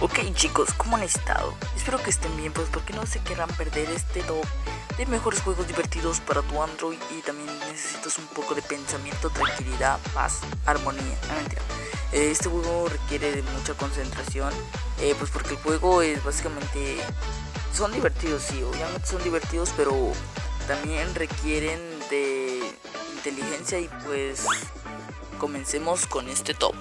Ok chicos, ¿cómo han estado? Espero que estén bien, pues porque no se quieran perder este top de mejores juegos divertidos para tu Android. Y también necesitas un poco de pensamiento, tranquilidad, paz, armonía. No, mentira. Este juego requiere de mucha concentración, pues porque el juego es básicamente... Son divertidos, sí, obviamente son divertidos, pero también requieren de inteligencia. Y pues comencemos con este top.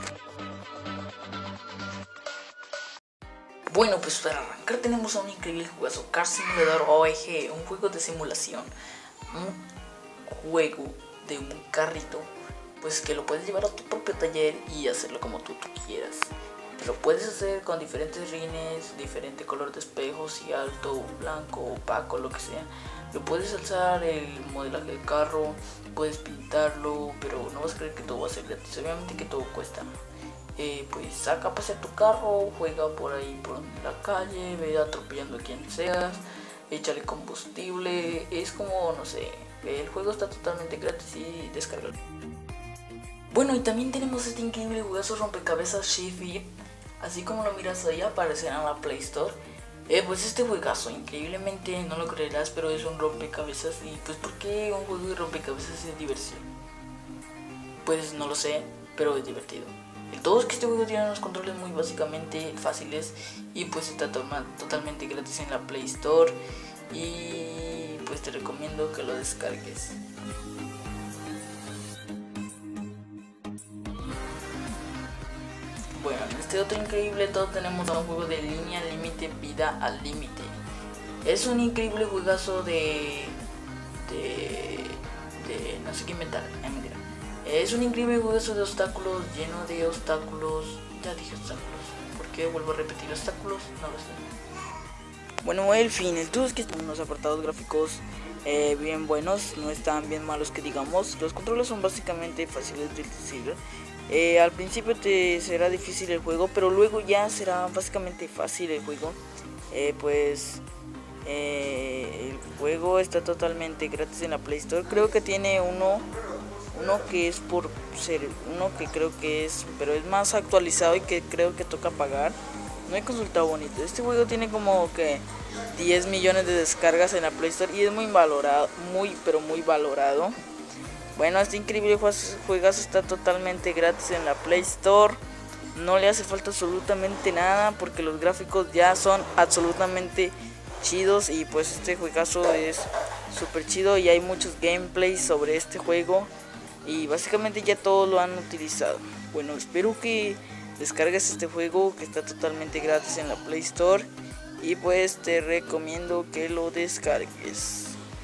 Bueno, pues para arrancar tenemos a un increíble juegazo, Car Simulator OEG, un juego de simulación, un juego de un carrito, pues que lo puedes llevar a tu propio taller y hacerlo como tú quieras. Lo puedes hacer con diferentes rines, diferente color de espejos, y alto, blanco, opaco, lo que sea. Lo puedes alzar el modelaje del carro, puedes pintarlo, pero no vas a creer que todo va a ser gratis, obviamente que todo cuesta. Pues saca a pasear tu carro, juega por ahí por la calle, ve atropellando a quien seas, échale combustible, es como, no sé, el juego está totalmente gratis y descargable. Bueno, y también tenemos este increíble juegazo rompecabezas Shift, así como lo miras ahí aparecerá en la Play Store. Pues este juegazo, increíblemente no lo creerás, pero es un rompecabezas. Y pues ¿por qué un juego de rompecabezas es diversión? Pues no lo sé, pero es divertido. El todo es que este juego tiene unos controles muy básicamente fáciles y pues está totalmente gratis en la Play Store, y pues te recomiendo que lo descargues. Bueno, en este otro increíble todo tenemos un juego de línea límite, vida al límite. Es un increíble juegazo de no sé qué inventar, mentira. Es un increíble juegazo de obstáculos, lleno de obstáculos. Ya dije obstáculos, ¿por qué vuelvo a repetir obstáculos? No lo sé. Bueno, el fin, el todo es que están unos apartados gráficos bien buenos, no están bien malos que digamos. Los controles son básicamente fáciles de utilizar. Al principio te será difícil el juego, pero luego ya será básicamente fácil el juego. El juego está totalmente gratis en la Play Store. Creo que tiene uno que es por ser uno que creo que es, pero es más actualizado y que creo que toca pagar. No he consultado bonito. Este juego tiene como que 10 millones de descargas en la Play Store y es muy valorado, muy valorado. Bueno, este increíble juegazo está totalmente gratis en la Play Store. No le hace falta absolutamente nada porque los gráficos ya son absolutamente chidos. Y pues este juegazo es súper chido y hay muchos gameplays sobre este juego. Y básicamente ya todos lo han utilizado. Bueno, espero que descargues este juego que está totalmente gratis en la Play Store. Y pues te recomiendo que lo descargues.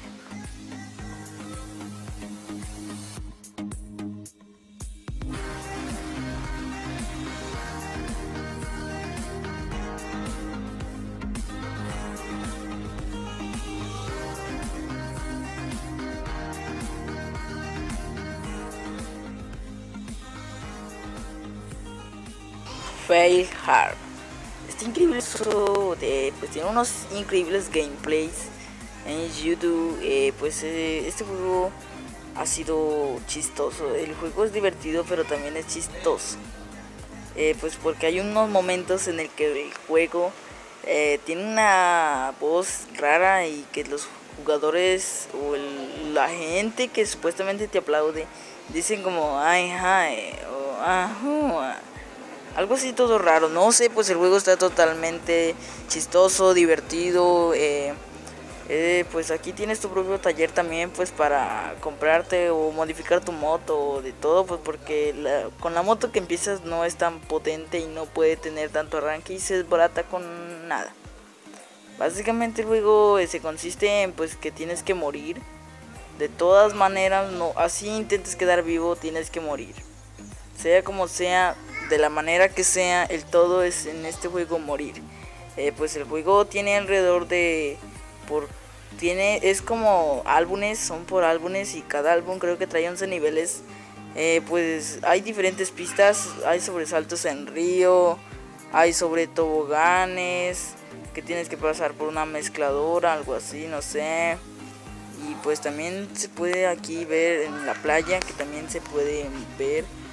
Fail Hard. Este increíble juego pues tiene unos increíbles gameplays en YouTube. Este juego ha sido chistoso. El juego es divertido, pero también es chistoso. Pues porque hay unos momentos en el que el juego tiene una voz rara y que los jugadores o la gente que supuestamente te aplaude dicen como ay, hi, o ajú, algo así todo raro, no sé. Pues el juego está totalmente chistoso, divertido. Pues aquí tienes tu propio taller también, pues para comprarte o modificar tu moto o de todo, pues porque con la moto que empiezas no es tan potente y no puede tener tanto arranque y se desbarata con nada. Básicamente el juego se consiste en pues que tienes que morir. De todas maneras, no, así intentes quedar vivo, tienes que morir. Sea como sea, de la manera que sea, el todo es en este juego morir. Pues el juego tiene alrededor de... es como álbumes, son por álbumes y cada álbum creo que trae 11 niveles. Pues hay diferentes pistas, hay sobresaltos en río, hay sobre toboganes, que tienes que pasar por una mezcladora, algo así, no sé. Y pues también se puede aquí ver en la playa, que también se puede ver.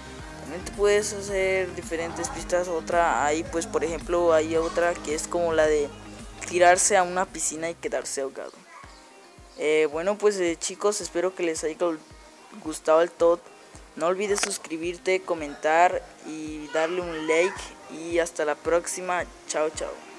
También te puedes hacer diferentes pistas. Otra, hay pues por ejemplo, hay otra que es como la de tirarse a una piscina y quedarse ahogado. Bueno pues chicos, espero que les haya gustado el Todd. No olvides suscribirte, comentar y darle un like. Y hasta la próxima. Chao, chao.